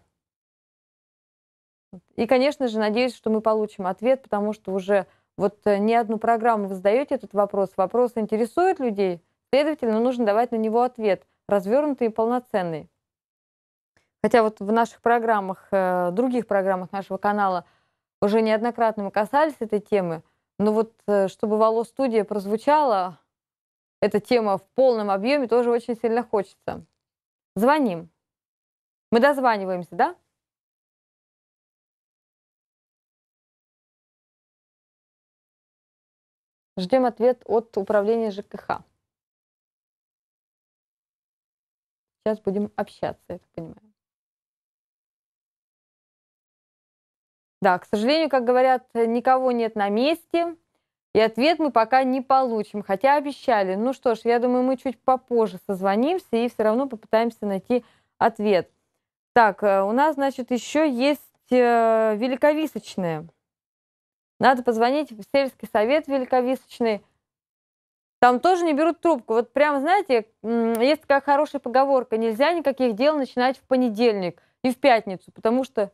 И, конечно же, надеюсь, что мы получим ответ, потому что уже вот не одну программу вы задаете этот вопрос. Вопрос интересует людей, следовательно, нужно давать на него ответ, развернутый и полноценный. Хотя вот в наших программах, других программах нашего канала уже неоднократно мы касались этой темы, но вот чтобы в «Алло, студия» прозвучала эта тема в полном объеме, тоже очень сильно хочется. Звоним. Мы дозваниваемся, да? Ждем ответ от управления ЖКХ. Сейчас будем общаться, я так понимаю. Да, к сожалению, как говорят, никого нет на месте, и ответ мы пока не получим, хотя обещали. Ну что ж, я думаю, мы чуть попозже созвонимся и все равно попытаемся найти ответ. Так, у нас, значит, еще есть Великовисочная. Надо позвонить в сельский совет Великовисочный. Там тоже не берут трубку. Вот прям, знаете, есть такая хорошая поговорка: нельзя никаких дел начинать в понедельник и в пятницу, потому что...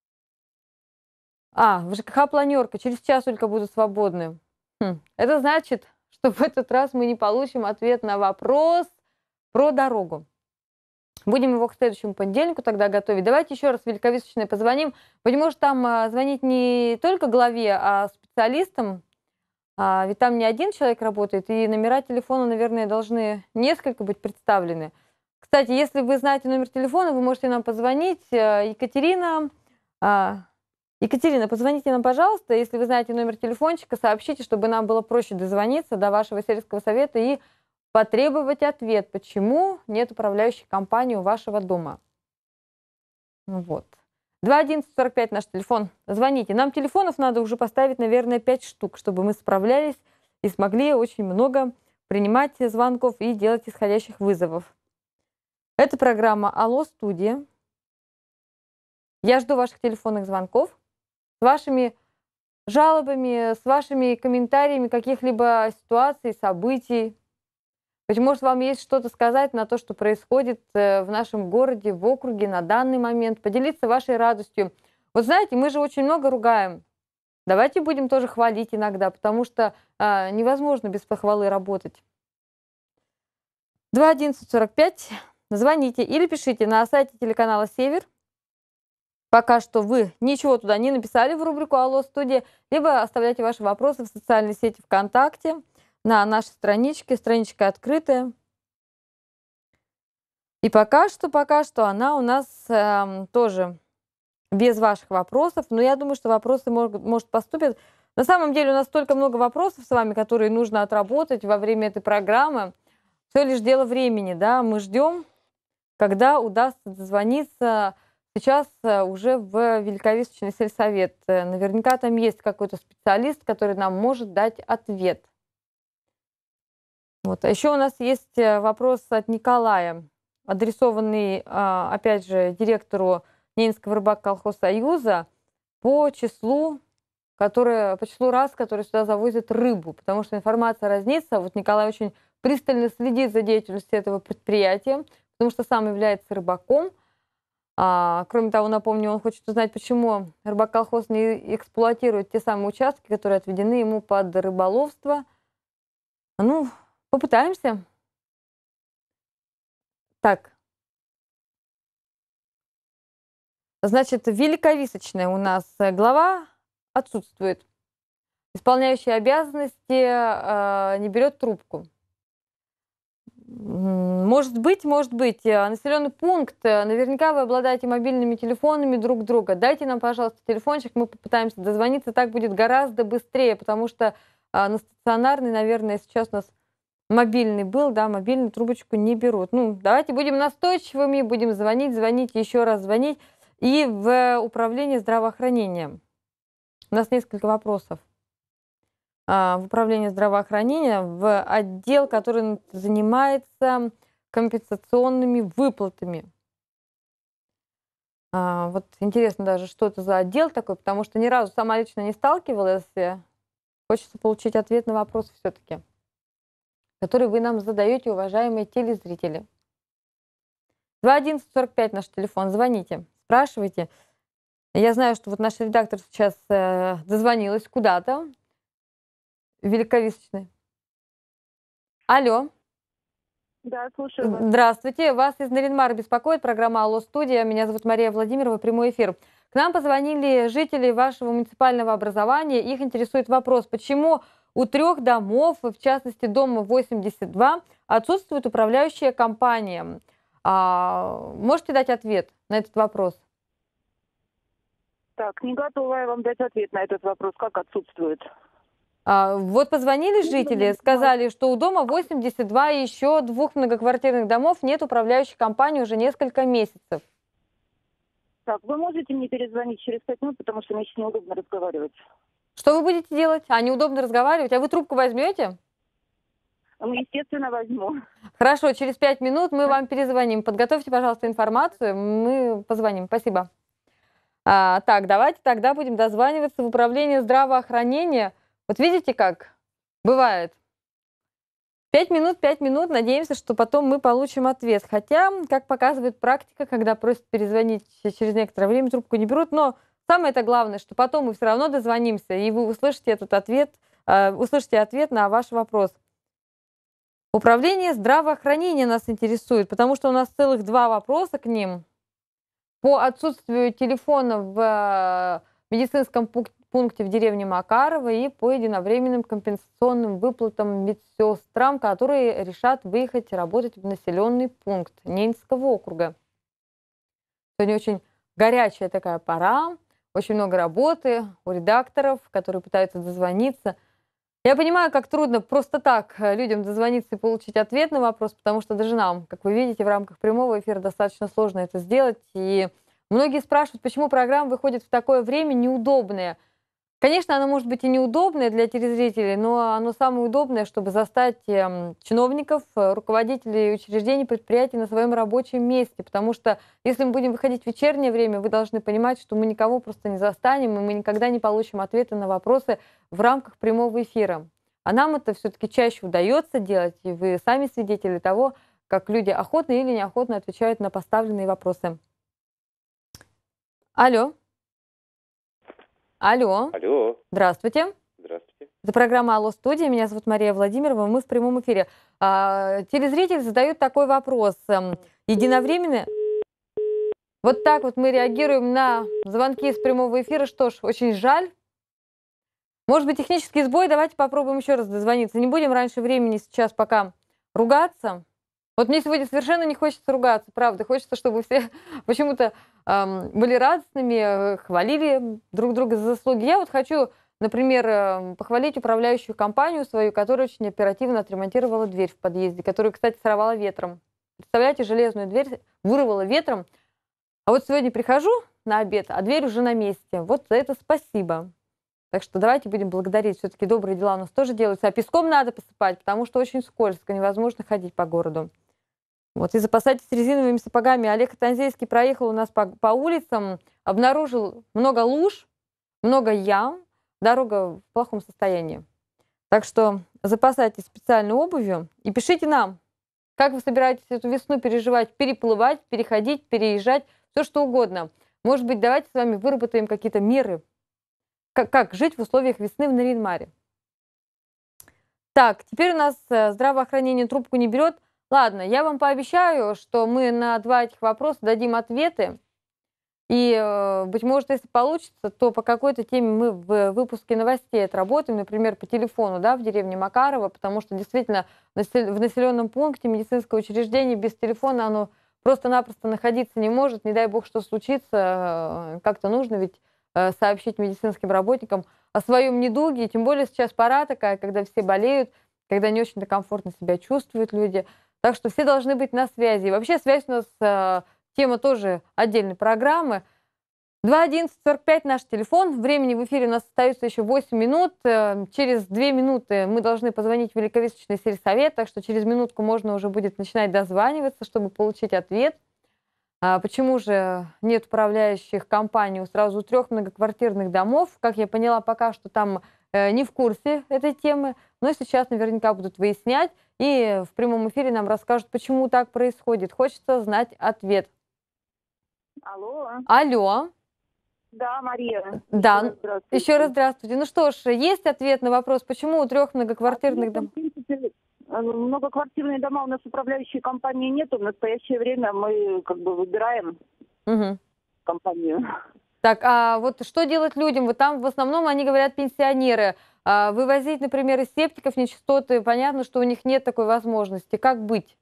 в ЖКХ планерка, через час только будут свободны. Это значит, что в этот раз мы не получим ответ на вопрос про дорогу. Будем его к следующему понедельнику тогда готовить. Давайте еще раз в Великовисочной позвоним. Быть может, там звонить не только главе, а специалистам. Ведь там не один человек работает, и номера телефона, наверное, должны несколько быть представлены. Кстати, если вы знаете номер телефона, вы можете нам позвонить. Екатерина, позвоните нам, пожалуйста. Если вы знаете номер телефончика, сообщите, чтобы нам было проще дозвониться до вашего сельского совета и потребовать ответ, почему нет управляющей компании у вашего дома. Вот. 211-45 наш телефон. Звоните. Нам телефонов надо уже поставить, наверное, 5 штук, чтобы мы справлялись и смогли очень много принимать звонков и делать исходящих вызовов. Это программа «Алло, студия». Я жду ваших телефонных звонков с вашими жалобами, с вашими комментариями каких-либо ситуаций, событий. Быть может, вам есть что-то сказать на то, что происходит в нашем городе, в округе на данный момент, поделиться вашей радостью. Вот знаете, мы же очень много ругаем. Давайте будем тоже хвалить иногда, потому что невозможно без похвалы работать. 211-45, звоните или пишите на сайте телеканала «Север». Пока что вы ничего туда не написали в рубрику «Алло, студия», либо оставляйте ваши вопросы в социальной сети ВКонтакте, на нашей страничке, страничка открытая. И пока что она у нас тоже без ваших вопросов, но я думаю, что вопросы, может, поступят. На самом деле у нас столько много вопросов с вами, которые нужно отработать во время этой программы. Все лишь дело времени, да, мы ждем, когда удастся дозвониться сейчас уже в Великовисточный сельсовет. Наверняка там есть какой-то специалист, который нам может дать ответ. Вот. А еще у нас есть вопрос от Николая, адресованный, опять же, директору Ненецкого рыбак-колхозсоюза по числу раз, которые сюда завозят рыбу, потому что информация разнится. Вот Николай очень пристально следит за деятельностью этого предприятия, потому что сам является рыбаком. Кроме того, напомню, он хочет узнать, почему рыбак-колхоз не эксплуатирует те самые участки, которые отведены ему под рыболовство. Ну, попытаемся. Так. Значит, Великовисочная у нас глава отсутствует. Исполняющий обязанности не берет трубку. Может быть, населенный пункт, наверняка вы обладаете мобильными телефонами друг друга. Дайте нам, пожалуйста, телефончик, мы попытаемся дозвониться, так будет гораздо быстрее, потому что на стационарный, наверное, сейчас у нас мобильный был, да, мобильную трубочку не берут. Ну, давайте будем настойчивыми, будем звонить, еще раз звонить. И в управление здравоохранения. У нас несколько вопросов. В управление здравоохранения, в отдел, который занимается компенсационными выплатами. Вот интересно даже, что это за отдел такой, потому что ни разу сама лично не сталкивалась. Хочется получить ответ на вопрос все-таки, который вы нам задаете, уважаемые телезрители. 211-45 наш телефон, звоните, спрашивайте. Я знаю, что вот наш редактор сейчас дозвонилась куда-то. Великовисочный. Алло. Да, слушаю вас. Здравствуйте. Вас из Наринмара беспокоит программа «Алло, студия». Меня зовут Мария Владимирова, прямой эфир. К нам позвонили жители вашего муниципального образования. Их интересует вопрос, почему у 3 домов, в частности дома 82, отсутствует управляющая компания. Можете дать ответ на этот вопрос? Так, не готова я вам дать ответ на этот вопрос, как отсутствует. Вот позвонили жители, сказали, что у дома 82 и еще 2 многоквартирных домов нет управляющей компании уже несколько месяцев. Так, вы можете мне перезвонить через 5 минут, потому что мне сейчас неудобно разговаривать. Что вы будете делать? Неудобно разговаривать? А вы трубку возьмете? Ну, естественно, возьму. Хорошо, через 5 минут мы вам перезвоним. Подготовьте, пожалуйста, информацию, мы позвоним. Спасибо. Так, давайте тогда будем дозваниваться в управление здравоохранения. Вот видите, как бывает. 5 минут, надеемся, что потом мы получим ответ. Хотя, как показывает практика, когда просят перезвонить через некоторое время, трубку не берут. Но самое-то главное, что потом мы все равно дозвонимся, и вы услышите ответ на ваш вопрос. Управление здравоохранения нас интересует, потому что у нас целых 2 вопроса к ним. По отсутствию телефона в медицинском пункте в деревне Макарова и по единовременным компенсационным выплатам медсестрам, которые решат выехать и работать в населенный пункт Ненецкого округа. Сегодня очень горячая такая пора, очень много работы у редакторов, которые пытаются дозвониться. Я понимаю, как трудно просто так людям дозвониться и получить ответ на вопрос, потому что даже нам, как вы видите, в рамках прямого эфира достаточно сложно это сделать. И многие спрашивают, почему программа выходит в такое время неудобное. Конечно, оно может быть и неудобное для телезрителей, но оно самое удобное, чтобы застать чиновников, руководителей учреждений, предприятий на своем рабочем месте. Потому что если мы будем выходить в вечернее время, вы должны понимать, что мы никого просто не застанем, и мы никогда не получим ответы на вопросы в рамках прямого эфира. А нам это все-таки чаще удается делать, и вы сами свидетели того, как люди охотно или неохотно отвечают на поставленные вопросы. Алло. Алло. Алло. Здравствуйте. Здравствуйте. Это программа «Алло, студия». Меня зовут Мария Владимирова. Мы в прямом эфире. Телезритель задает такой вопрос. Единовременно... Вот так вот мы реагируем на звонки из прямого эфира. Что ж, очень жаль. Может быть, технический сбой. Давайте попробуем еще раз дозвониться. Не будем раньше времени сейчас пока ругаться. Вот мне сегодня совершенно не хочется ругаться, правда. Хочется, чтобы все почему-то были радостными, хвалили друг друга за заслуги. Я вот хочу, например, похвалить управляющую компанию свою, которая очень оперативно отремонтировала дверь в подъезде, которую, кстати, сорвала ветром. Представляете, железную дверь вырвала ветром. А вот сегодня прихожу на обед, а дверь уже на месте. Вот за это спасибо. Так что давайте будем благодарить. Все-таки добрые дела у нас тоже делаются. А песком надо посыпать, потому что очень скользко, невозможно ходить по городу. Вот, и запасайтесь резиновыми сапогами. Олег Танзейский проехал у нас по улицам, обнаружил много луж, много ям, дорога в плохом состоянии. Так что запасайтесь специальной обувью и пишите нам, как вы собираетесь эту весну переживать, переплывать, переходить, переезжать, все что угодно. Может быть, давайте с вами выработаем какие-то меры, как жить в условиях весны в Нарьян-Маре. Так, теперь у нас здравоохранение трубку не берет. Ладно, я вам пообещаю, что мы на 2 этих вопроса дадим ответы. И, быть может, если получится, то по какой-то теме мы в выпуске новостей отработаем, например, по телефону, да, в деревне Макарова, потому что действительно в населенном пункте медицинское учреждение без телефона, оно просто-напросто находиться не может. Не дай бог, что случится, как-то нужно ведь сообщить медицинским работникам о своем недуге. Тем более сейчас пора такая, когда все болеют, когда не очень-то комфортно себя чувствуют люди. Так что все должны быть на связи. И вообще связь у нас тема тоже отдельной программы. 211-45 наш телефон. Времени в эфире у нас остается еще 8 минут. Через 2 минуты мы должны позвонить в Великовисточный сельсовет, так что через минутку можно уже будет начинать дозваниваться, чтобы получить ответ. Почему же нет управляющих компаний у сразу 3 многоквартирных домов? Как я поняла, пока что там не в курсе этой темы, но сейчас наверняка будут выяснять. И в прямом эфире нам расскажут, почему так происходит. Хочется знать ответ. Алло. Алло. Да, Мария. Да, еще раз здравствуйте. Ну что ж, есть ответ на вопрос, почему у 3 многоквартирных домов? Многоквартирные дома у нас управляющей компании нету. В настоящее время мы как бы выбираем компанию. Так, а вот что делать людям? Вот там в основном они говорят пенсионеры. Вывозить, например, из септиков нечистоты, понятно, что у них нет такой возможности. Как быть?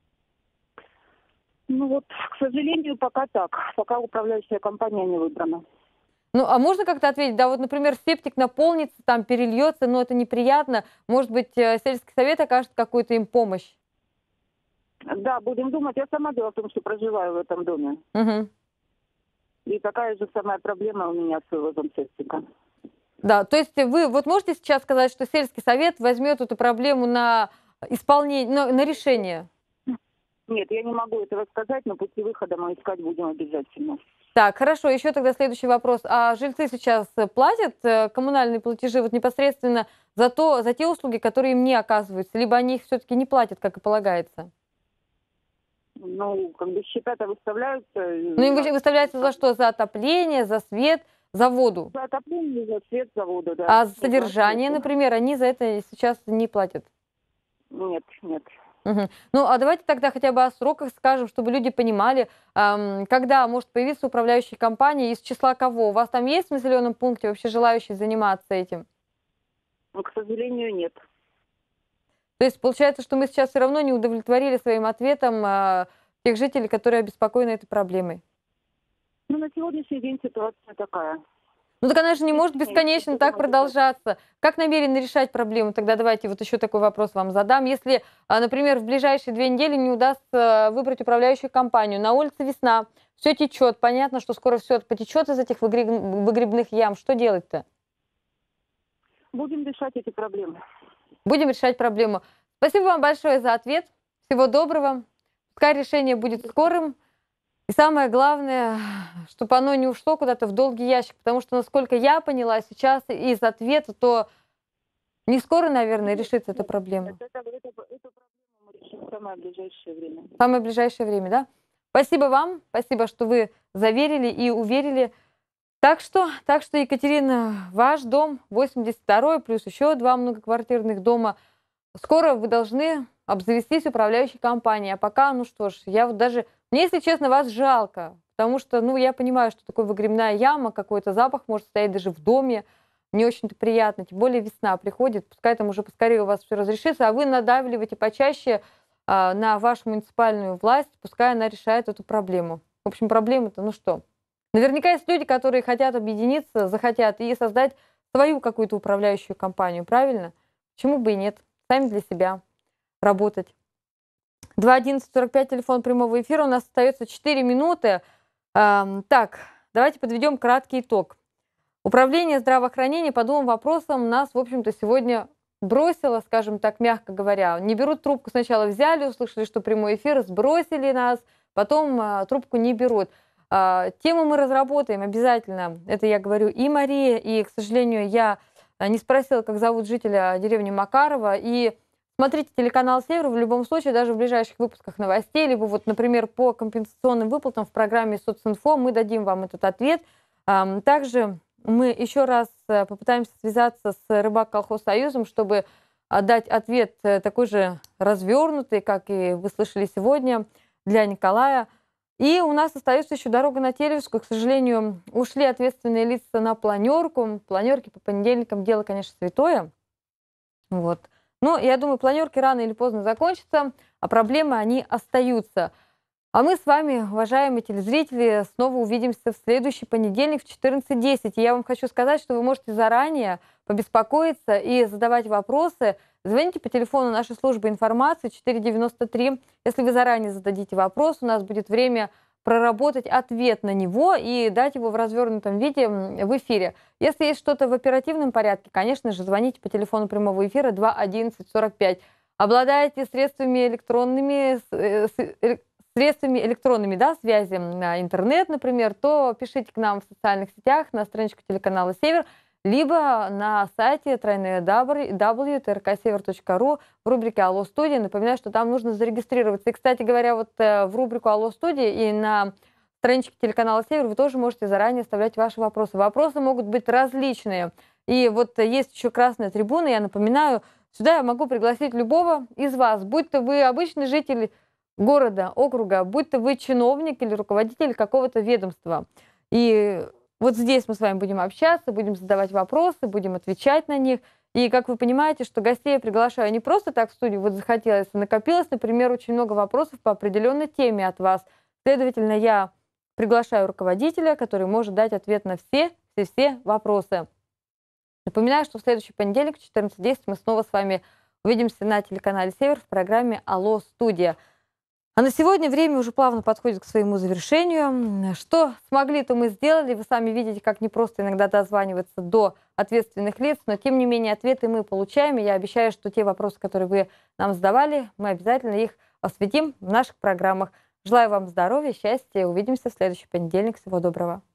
Ну вот, к сожалению, пока так. Пока управляющая компания не выбрана. Ну, а можно как-то ответить? Да, вот, например, септик наполнится, там перельется, но это неприятно. Может быть, сельский совет окажет какую-то им помощь? Да, будем думать. Я сама дело в том, что проживаю в этом доме. Угу. И такая же самая проблема у меня с вывозом септика. Да, то есть вы вот можете сейчас сказать, что сельский совет возьмет эту проблему на исполнение, на решение? Нет, я не могу этого сказать, но пути выхода мы искать будем обязательно. Так, хорошо. Еще тогда следующий вопрос. А жильцы сейчас платят коммунальные платежи вот непосредственно за те услуги, которые им не оказываются? Либо они их все-таки не платят, как и полагается? Ну, как бы счета-то выставляются. Ну, им выставляются за что? За отопление, за свет, за воду? За отопление, за свет, за воду, да. А за содержание, например, они за это сейчас не платят? Нет, нет. Мгм. Ну, а давайте тогда хотя бы о сроках скажем, чтобы люди понимали, когда может появиться управляющая компания, из числа кого. У вас там есть в населенном пункте вообще желающие заниматься этим? Но, к сожалению, нет. То есть получается, что мы сейчас все равно не удовлетворили своим ответом тех жителей, которые обеспокоены этой проблемой. Ну, на сегодняшний день ситуация такая. Ну так она же не может бесконечно так продолжаться. Как намерены решать проблему? Тогда давайте вот еще такой вопрос вам задам. Если, например, в ближайшие 2 недели не удастся выбрать управляющую компанию, на улице весна, все течет, понятно, что скоро все потечет из этих выгребных ям, что делать-то? Будем решать эти проблемы. Будем решать проблему. Спасибо вам большое за ответ. Всего доброго. Пускай решение будет скорым. И самое главное, чтобы оно не ушло куда-то в долгий ящик, потому что, насколько я поняла сейчас из ответа, то не скоро, наверное, решится эта проблема. Эту проблему мы решим в самое ближайшее время. В самое ближайшее время, да? Спасибо вам, спасибо, что вы заверили и уверили. Так что, Екатерина, ваш дом 82-й, плюс еще 2 многоквартирных дома. Скоро вы должны обзавестись управляющей компанией. А пока, ну что ж, я вот даже... Мне, если честно, вас жалко, потому что, ну, я понимаю, что такое выгребная яма, какой-то запах может стоять даже в доме, не очень-то приятно, тем более весна приходит, пускай там уже поскорее у вас все разрешится, а вы надавливаете почаще на вашу муниципальную власть, пускай она решает эту проблему. В общем, проблема-то, ну что, наверняка есть люди, которые хотят объединиться, захотят и создать свою какую-то управляющую компанию, правильно? Почему бы и нет? Сами для себя работать. 2:11:45, телефон прямого эфира. У нас остается 4 минуты. Так, давайте подведем краткий итог. Управление здравоохранения по двум вопросам нас, в общем-то, сегодня бросило, скажем так, мягко говоря. Не берут трубку, сначала взяли, услышали, что прямой эфир, сбросили нас, потом трубку не берут. Тему мы разработаем обязательно. Это я говорю и Мария, и, к сожалению, я не спросила, как зовут жителя деревни Макарова. И смотрите телеканал «Север» в любом случае, даже в ближайших выпусках новостей, либо вот, например, по компенсационным выплатам в программе «Социнфо» мы дадим вам этот ответ. Также мы еще раз попытаемся связаться с Рыбак-колхозсоюзом, чтобы дать ответ такой же развернутый, как и вы слышали сегодня, для Николая. И у нас остается еще дорога на Телевскую. К сожалению, ушли ответственные лица на планерку. Планерки по понедельникам дело, конечно, святое. Вот. Но я думаю, планерки рано или поздно закончатся, а проблемы, они остаются. А мы с вами, уважаемые телезрители, снова увидимся в следующий понедельник в 14:10. И я вам хочу сказать, что вы можете заранее побеспокоиться и задавать вопросы. Звоните по телефону нашей службы информации 493. Если вы заранее зададите вопрос, у нас будет время проработать ответ на него и дать его в развернутом виде в эфире. Если есть что-то в оперативном порядке, конечно же, звоните по телефону прямого эфира 2:11:45. Обладаете средствами электронными, да, связи на интернет, например, то пишите к нам в социальных сетях, на страничку телеканала «Север», либо на сайте www.trksevер.ru в рубрике «Алло, студия». Напоминаю, что там нужно зарегистрироваться. И, кстати говоря, вот в рубрику «Алло, студия» и на страничке телеканала «Север» вы тоже можете заранее оставлять ваши вопросы. Вопросы могут быть различные. И вот есть еще красная трибуна, я напоминаю, сюда я могу пригласить любого из вас, будь то вы обычный житель города, округа, будь то вы чиновник или руководитель какого-то ведомства. И вот здесь мы с вами будем общаться, будем задавать вопросы, будем отвечать на них. И как вы понимаете, что гостей я приглашаю не просто так в студию, вот захотелось, накопилось, например, очень много вопросов по определенной теме от вас. Следовательно, я приглашаю руководителя, который может дать ответ на все вопросы. Напоминаю, что в следующий понедельник в 14:10 мы снова с вами увидимся на телеканале «Север» в программе «Алло, студия». А на сегодня время уже плавно подходит к своему завершению. Что смогли, то мы сделали. Вы сами видите, как непросто иногда дозваниваться до ответственных лиц, но тем не менее ответы мы получаем. И я обещаю, что те вопросы, которые вы нам задавали, мы обязательно их осветим в наших программах. Желаю вам здоровья, счастья. Увидимся в следующий понедельник. Всего доброго.